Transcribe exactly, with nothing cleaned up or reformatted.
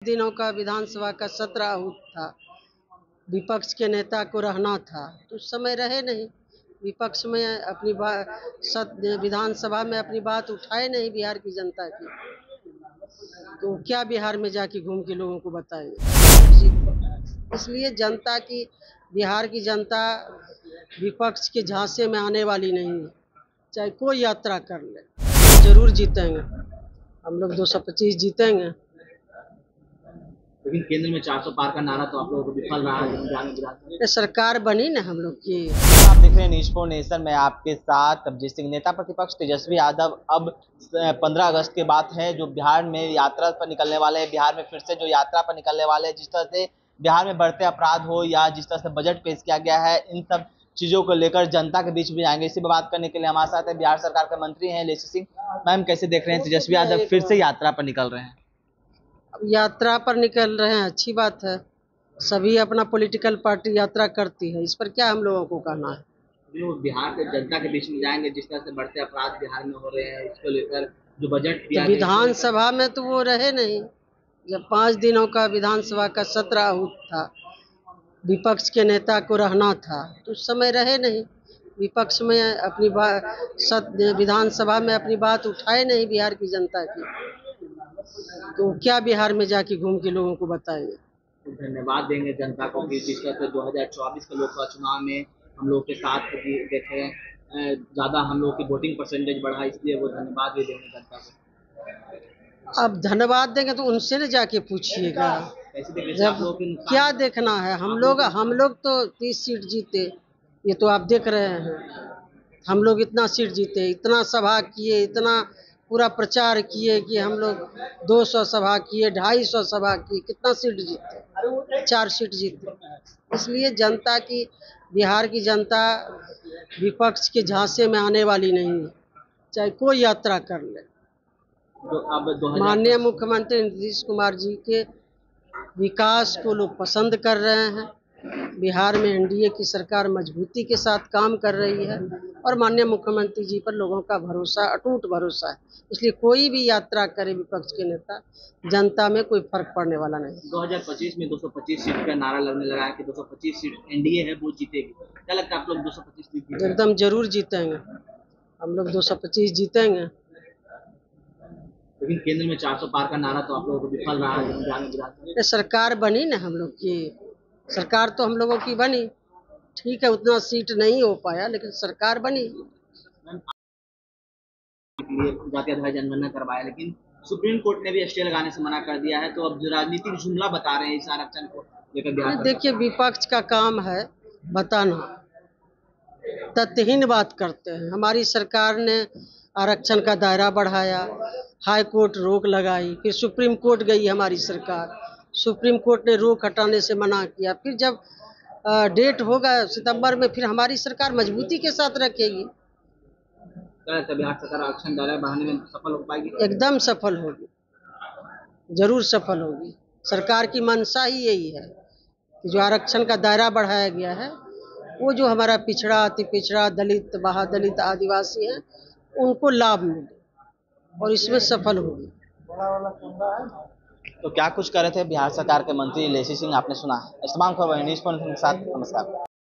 दिनों का विधानसभा का सत्र आहूत था। विपक्ष के नेता को रहना था तो उस समय रहे नहीं। विपक्ष में अपनी बात विधानसभा में अपनी बात उठाए नहीं बिहार की जनता की, तो क्या बिहार में जाके घूम के लोगों को बताएंगे। इसलिए जनता की बिहार की जनता विपक्ष के झांसे में आने वाली नहीं है, चाहे कोई यात्रा कर ले। तो जरूर जीतेंगे हम लोग, दो सौ पच्चीस जीतेंगे। लेकिन केंद्र में चार सौ पार का नारा तो आप लोगों को विफल रहा है। सरकार बनी ना हम लोग की। आप देख रहे हैं न्यूज़ फोर नेशन में आपके साथ अभिजीत सिंह। नेता प्रतिपक्ष तेजस्वी यादव अब पंद्रह अगस्त के बाद है जो बिहार में यात्रा पर निकलने वाले हैं। बिहार में फिर से जो यात्रा पर निकलने वाले हैं, जिस तरह से बिहार में बढ़ते अपराध हो या जिस तरह से बजट पेश किया गया है, इन सब चीजों को लेकर जनता के बीच में जाएंगे। इसी पर बात करने के लिए हमारे साथ है बिहार सरकार के मंत्री हैं लेसी सिंह। मैम, कैसे देख रहे हैं तेजस्वी यादव फिर से यात्रा पर निकल रहे हैं? अब यात्रा पर निकल रहे हैं, अच्छी बात है। सभी अपना पॉलिटिकल पार्टी यात्रा करती है, इस पर क्या हम लोगों को कहना है। वो बिहार के जनता के बीच में जाएंगे, जिस तरह से बढ़ते अपराध बिहार में हो रहे हैं उसको लेकर जो बजट तो विधानसभा में तो वो रहे नहीं। जब पाँच दिनों का विधानसभा का सत्र आहूत था, विपक्ष के नेता को रहना था तो उस समय रहे नहीं। विपक्ष में अपनी बात विधानसभा में अपनी बात उठाए नहीं बिहार की जनता की, तो क्या बिहार में जाके घूम के लोगों को बताएंगे। तो धन्यवाद देंगे जनता को कि जिस तरह से दो हज़ार चौबीस के लोकसभा चुनाव में हम लोग के साथ देखे ज्यादा हम लोग की वोटिंग परसेंटेज बढ़ा, इसलिए वो धन्यवाद भी देंगे जनता को। अब धन्यवाद देंगे तो उनसे न जाके पूछिएगा। जब क्या देखना है, हम लोग हम लोग तो तीस सीट जीते, ये तो आप देख रहे हैं। हम लोग इतना सीट जीते, इतना सभा किए, इतना पूरा प्रचार किए कि हम लोग दो सौ सभा किए, ढाई सौ सभा किए, कितना सीट जीते? चार सीट जीते। इसलिए जनता की बिहार की जनता विपक्ष के झांसे में आने वाली नहीं है, चाहे कोई यात्रा कर ले। तो अब माननीय मुख्यमंत्री नीतीश कुमार जी के विकास को लोग पसंद कर रहे हैं। बिहार में एनडीए की सरकार मजबूती के साथ काम कर रही है और माननीय मुख्यमंत्री जी पर लोगों का भरोसा, अटूट भरोसा है। इसलिए कोई भी यात्रा करे विपक्ष के नेता, जनता में कोई फर्क पड़ने वाला नहीं। दो हज़ार पच्चीस में दो सौ पच्चीस सीट का नारा लगने लगा है कि दो सौ पच्चीस सीट एनडीए है वो जीतेगी। क्या लगता है आप लोग दो सौ पच्चीस सीट जीतेंगे? एकदम जरूर जीतेंगे हम लोग, दो सौ पच्चीस जीतेंगे। लेकिन केंद्र में चार सौ पार का नारा तो आप लोगों को विफल रहा है। सरकार बनी ना हम लोग की। सरकार तो हम लोगों की बनी, ठीक है, उतना सीट नहीं हो पाया लेकिन सरकार बनी। जाति आधार जनगणना करवाया, लेकिन सुप्रीम कोर्ट ने भी स्टे लगाने से मना कर दिया है, तो अब जो राजनीतिक जुमला बता रहे हैं इस आरक्षण को लेकर। देखिए, विपक्ष का काम है बताना, तथ्यहीन बात करते हैं। हमारी सरकार ने आरक्षण का दायरा बढ़ाया, हाई कोर्ट रोक लगाई, फिर सुप्रीम कोर्ट गई हमारी सरकार, सुप्रीम कोर्ट ने रोक हटाने से मना किया। फिर जब डेट होगा सितंबर में, फिर हमारी सरकार मजबूती के साथ रखेगी। बिहार सरकार आरक्षण दायरा बढ़ाने में सफल हो पाएगी? एकदम सफल होगी, जरूर सफल होगी। सरकार की मंशा ही यही है कि जो आरक्षण का दायरा बढ़ाया गया है, वो जो हमारा पिछड़ा, अति पिछड़ा, दलित, महादलित, आदिवासी है, उनको लाभ मिले और इसमें सफल होगी। तो क्या कुछ कर रहे थे बिहार सरकार के मंत्री लेसी सिंह, आपने सुना। इस्तेमाल खबर न्यूज़ फोर के साथ, नमस्कार।